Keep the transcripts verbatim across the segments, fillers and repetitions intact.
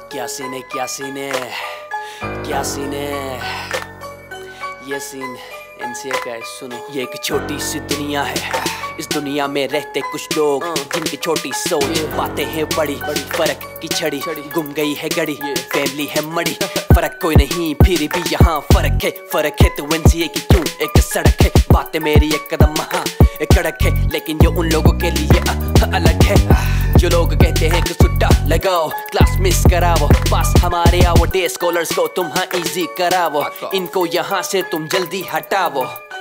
क्या सीन है, क्या सीन है, क्या सीन है, ये सीन एनसीए का है। सुनो, ये एक छोटी सी दुनिया है, इस दुनिया में रहते कुछ लोग जिनकी छोटी सोच, बातें हैं बड़ी, फर्क की छड़ी गुम गई है गड़ी, फैमिली है मड़ी, फर्क कोई नहीं फिर भी यहाँ फर्क है। फर्क है तो एनसीए की क्यों एक सड़क है, बातें मेरी एक कदम हाँ एक कड़क है, लेकिन ये उन लोगों के लिए अलग है जो लोग कहते हैं कि सुट्टा लगाओ, क्लास मिस कराओ, पास हमारे आओ, डे स्कॉलर्स को तुम हाँ इजी कराओ, इनको यहाँ से तुम जल्दी हटाओ।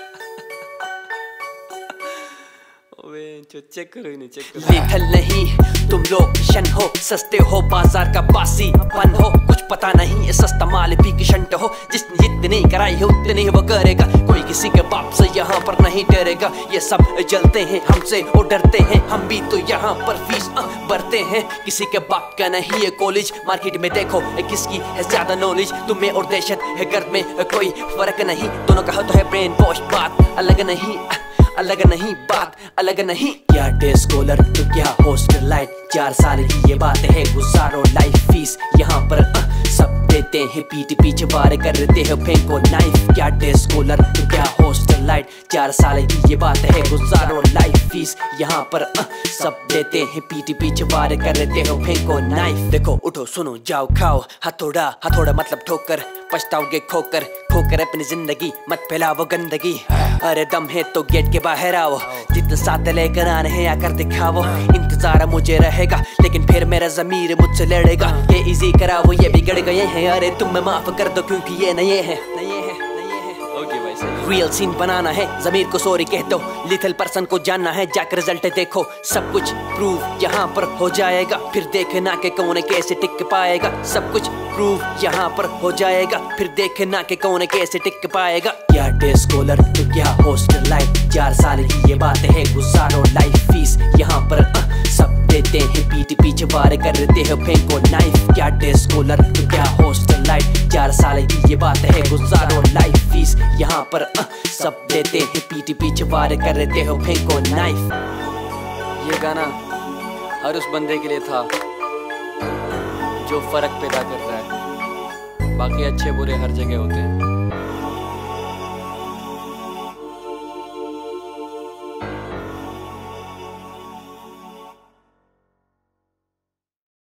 चेक करो इन्हें, चेक करो। लिथल नहीं तुम लोग किशन हो, सस्ते हो, बाजार का बासी पन हो, कुछ पता नहीं ये सस्ता माल भी किशंट हो, जिसने जितनी कराई है उतनी वो करेगा, कोई किसी के बाप से यहाँ पर नहीं डरेगा। ये सब जलते हैं हमसे और डरते हैं, हम भी तो यहाँ पर फीस भरते हैं, किसी के बाप का नहीं ये कॉलेज, मार्केट में देखो किसकी है ज्यादा नॉलेज, तुम्हें और दहशत है घर में कोई फर्क नहीं, दोनों का तो है ब्रेन वॉश, बात अलग नहीं अलग नहीं बात अलग नहीं। क्या डे स्कॉलर तो क्या हॉस्टलाइट, चार साल की ये बात है, गुजारो लाइफ फीस यहाँ पर आ, सब देते हैं, पीठ पीछे वार करते हैं, फेंको नाइफ। क्या डे स्कॉलर तो क्या हॉस्टलाइट, चार साल की ये बात है, गुजारो लाइफ फीस यहाँ पर आ, सब देते हैं, पीठ पीछे वार करते हो, फेंको नाइफ। देखो उठो सुनो जाओ खाओ, हथौड़ा हथौड़ा मतलब ठोकर, पछताओगे खोकर खोकर अपनी जिंदगी, मत फैलाओ गंदगी, अरे दम है तो गेट के बाहर आओ, जितने साथ लेकर आने हैं आकर दिखाओ, इंतजार मुझे रहेगा लेकिन फिर मेरा ज़मीर मुझसे लड़ेगा, ये इजी कराओ ये बिगड़ गए हैं, अरे तुम मैं माफ कर दो क्योंकि ये नए हैं नए हैं ओके भाई सही। रियल सीन बनाना है, ज़मीर को सॉरी कह दो, लिथल पर्सन को जानना है, जाकर रिजल्ट देखो, सब कुछ प्रूव यहाँ पर हो जाएगा, फिर देखना कि कौन कैसे टिक पाएगा, सब कुछ प्रूव यहाँ पर हो जाएगा, फिर देखना कि कौन कैसे टिक पाएगा। क्या डे स्कॉलर तो क्या हॉस्टलाइट, चार साल की ये बात है, गुजारो लाइफ फीस यहाँ पर आ, सब देते हैं, पीठ पीछे वार करते हैं, फेंको नाइफ। क्या डे स्कॉलर तो क्या हॉस्टलाइट, चार साल की ये बात है, गुजारो लाइफ फीस यहाँ पर आ, सब देते हैं, पीठ पीछे वार करते हो, फेंको नाइफ। ये गाना हर उस बंदे के लिए था जो फर्क पैदा करता है, बाकी अच्छे बुरे हर जगह होते हैं।